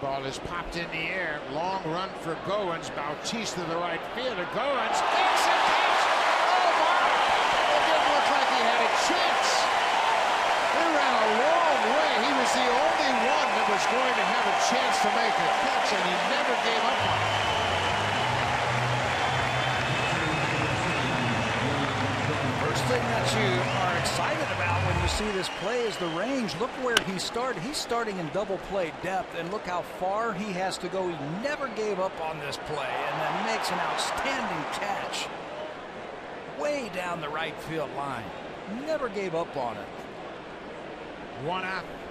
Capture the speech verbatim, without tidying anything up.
Ball is popped in the air. Long run for Goins. Bautista to the right fielder. Goins makes a catch. Oh my! It didn't look like he had a chance. He ran a long way. He was the only one that was going to have a chance to make a catch, and he never gave up on it. First thing that you are excited about when you see this play is the range. Look where he started. He's starting in double play depth, and look how far he has to go. He never gave up on this play, and then makes an outstanding catch way down the right field line. Never gave up on it. One out.